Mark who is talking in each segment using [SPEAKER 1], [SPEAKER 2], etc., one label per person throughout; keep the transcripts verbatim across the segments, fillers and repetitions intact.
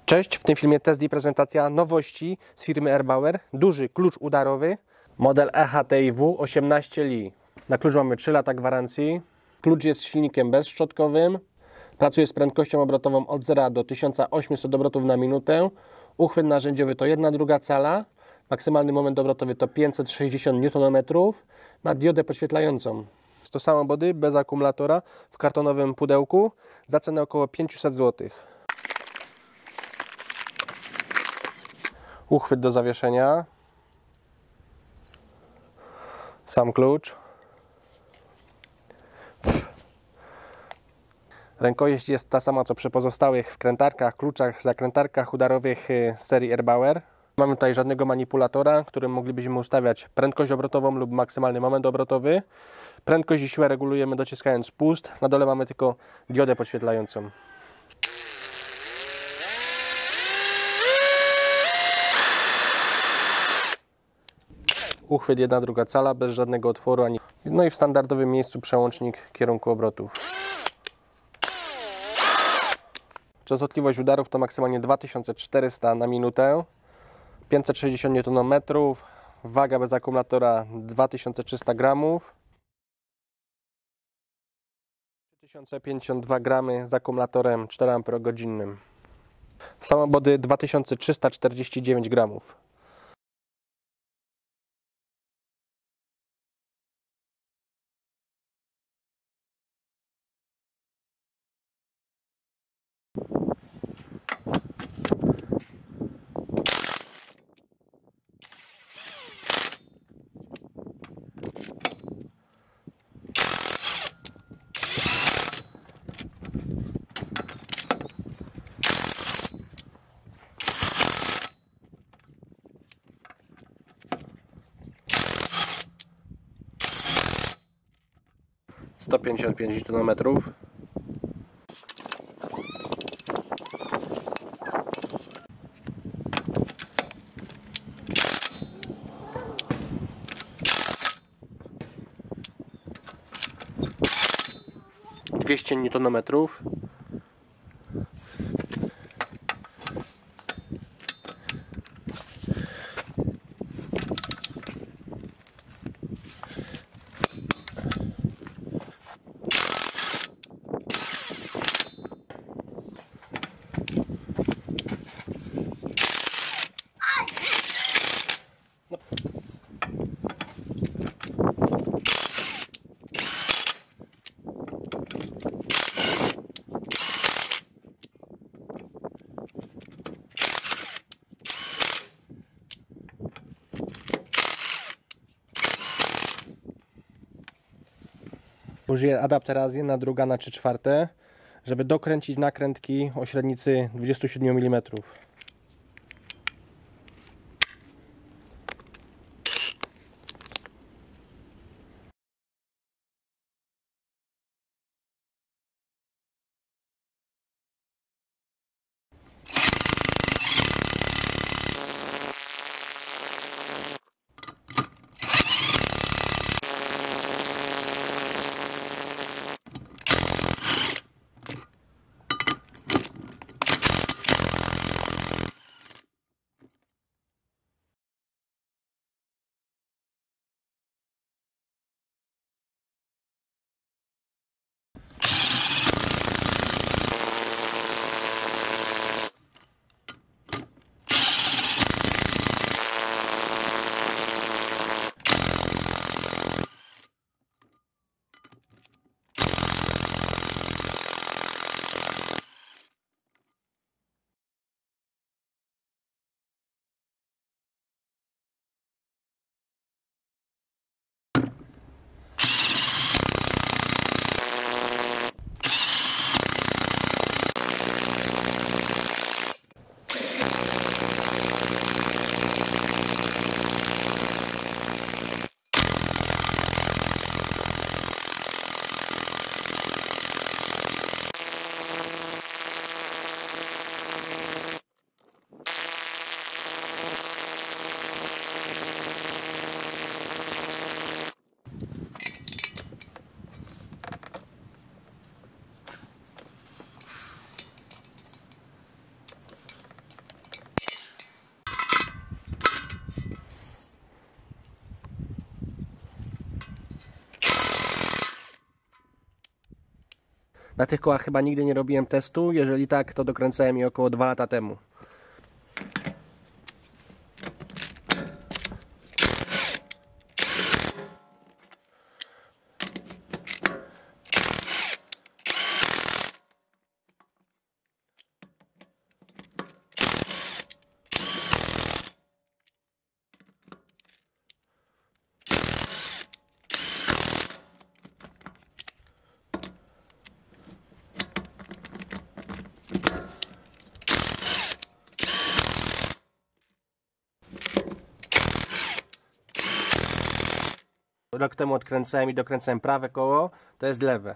[SPEAKER 1] Cześć, w tym filmie test i prezentacja nowości z firmy Erbauer. Duży klucz udarowy, model E H T I W osiemnaście L I. Na klucz mamy trzy lata gwarancji. Klucz jest silnikiem bezszczotkowym. Pracuje z prędkością obrotową od zera do tysiąca osiemset obrotów na minutę. Uchwyt narzędziowy to jedna druga cala. Maksymalny moment obrotowy to pięćset sześćdziesiąt niutonometrów. Ma diodę podświetlającą. Jest to samo body bez akumulatora w kartonowym pudełku za cenę około pięćset złotych. Uchwyt do zawieszenia, sam klucz, rękojeść jest ta sama co przy pozostałych wkrętarkach, kluczach, zakrętarkach udarowych z serii Erbauer. Nie mamy tutaj żadnego manipulatora, którym moglibyśmy ustawiać prędkość obrotową lub maksymalny moment obrotowy. Prędkość i siłę regulujemy dociskając spust, na dole mamy tylko diodę podświetlającą. Uchwyt jedna druga cala, bez żadnego otworu, ani... no i w standardowym miejscu przełącznik kierunku obrotów. Częstotliwość udarów to maksymalnie dwa tysiące czterysta na minutę, pięćset sześćdziesiąt niutonometrów, waga bez akumulatora dwa tysiące trzysta gramów, trzy tysiące pięćdziesiąt dwa gramy z akumulatorem cztery amperogodziny. Samobody dwa tysiące trzysta czterdzieści dziewięć gramów. sto pięćdziesiąt pięć niutonometrów. dwieście niutonometrów. Użyję adaptera z jedna druga na trzy czwarte, żeby dokręcić nakrętki o średnicy dwadzieścia siedem milimetrów. Na tych kołach chyba nigdy nie robiłem testu, jeżeli tak, to dokręcałem je około dwa lata temu. Rok temu odkręcałem i dokręcałem prawe koło, to jest lewe.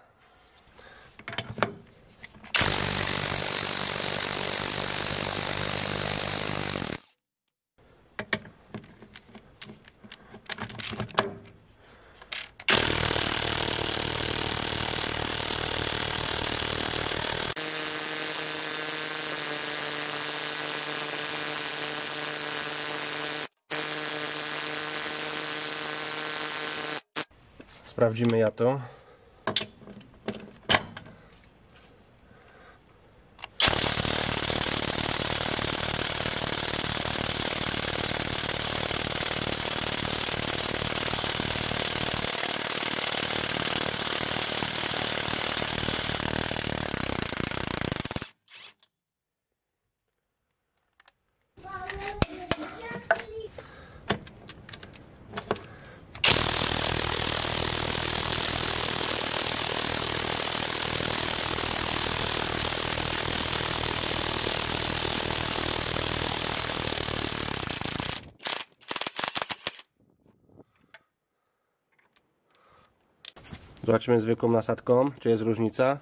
[SPEAKER 1] Sprawdzimy ja to. Zobaczymy zwykłą nasadką, czy jest różnica.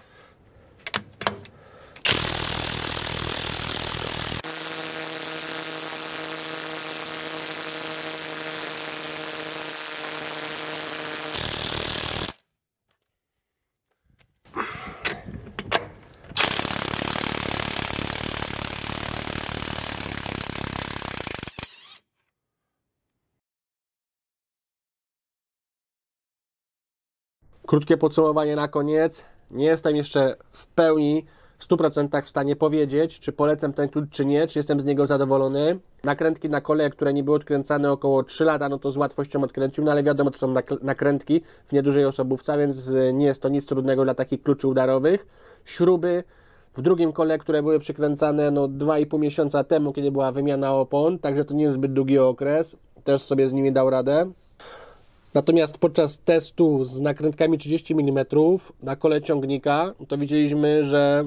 [SPEAKER 1] Krótkie podsumowanie na koniec. Nie jestem jeszcze w pełni, w stu procentach w stanie powiedzieć, czy polecam ten klucz, czy nie, czy jestem z niego zadowolony. Nakrętki na koleje, które nie były odkręcane około trzy lata, no to z łatwością odkręcił, no ale wiadomo, to są nakrętki w niedużej osobówce, więc nie jest to nic trudnego dla takich kluczy udarowych. Śruby w drugim kole, które były przykręcane no dwa i pół miesiąca temu, kiedy była wymiana opon, także to nie jest zbyt długi okres, też sobie z nimi dał radę. Natomiast podczas testu z nakrętkami trzydzieści milimetrów na kole ciągnika, to widzieliśmy, że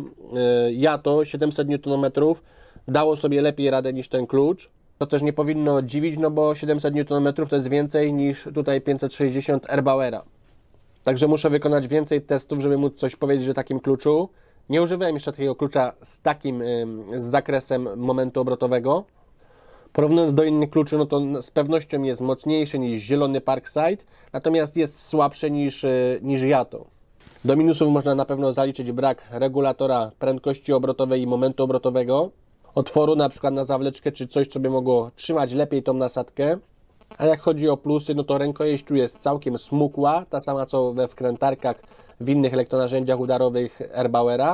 [SPEAKER 1] Yato siedemset niutonometrów dało sobie lepiej radę niż ten klucz. To też nie powinno dziwić, no bo siedemset niutonometrów to jest więcej niż tutaj pięćset sześćdziesiąt Erbauera. Także muszę wykonać więcej testów, żeby móc coś powiedzieć o takim kluczu. Nie używałem jeszcze takiego klucza z takim z zakresem momentu obrotowego. Porównując do innych kluczy, no to z pewnością jest mocniejszy niż zielony Parkside, natomiast jest słabszy niż, niż Yato. Do minusów można na pewno zaliczyć brak regulatora prędkości obrotowej i momentu obrotowego, otworu na przykład na zawleczkę, czy coś, co by mogło trzymać lepiej tą nasadkę. A jak chodzi o plusy, no to rękojeść tu jest całkiem smukła, ta sama co we wkrętarkach w innych elektronarzędziach udarowych Erbauera,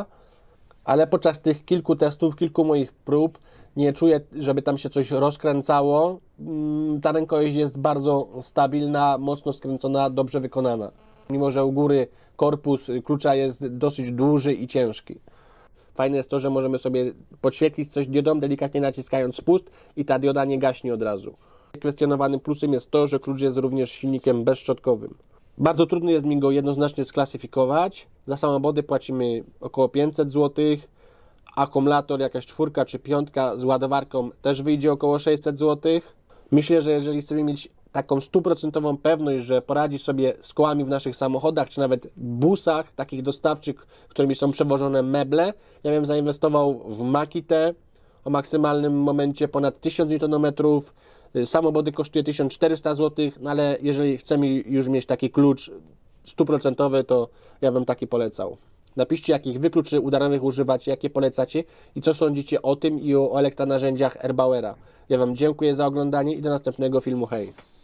[SPEAKER 1] ale podczas tych kilku testów, kilku moich prób nie czuję, żeby tam się coś rozkręcało. Ta rękojeść jest bardzo stabilna, mocno skręcona, dobrze wykonana. Mimo że u góry korpus klucza jest dosyć duży i ciężki. Fajne jest to, że możemy sobie podświetlić coś diodą, delikatnie naciskając spust i ta dioda nie gaśnie od razu. Kwestionowanym plusem jest to, że klucz jest również silnikiem bezszczotkowym. Bardzo trudno jest mi go jednoznacznie sklasyfikować. Za samochody płacimy około pięćset złotych. Akumulator, jakaś czwórka czy piątka z ładowarką też wyjdzie około sześćset złotych. Myślę, że jeżeli chcemy mieć taką stuprocentową pewność, że poradzi sobie z kołami w naszych samochodach, czy nawet busach takich dostawczych, którymi są przewożone meble, ja bym zainwestował w Makitę o maksymalnym momencie ponad tysiąc niutonometrów. Samochody kosztuje tysiąc czterysta złotych, no ale jeżeli chcemy już mieć taki klucz stuprocentowy, to ja bym taki polecał. Napiszcie, jakich wy kluczy udarowych używacie, jakie polecacie i co sądzicie o tym i o elektronarzędziach Erbauera. Ja wam dziękuję za oglądanie i do następnego filmu. Hej!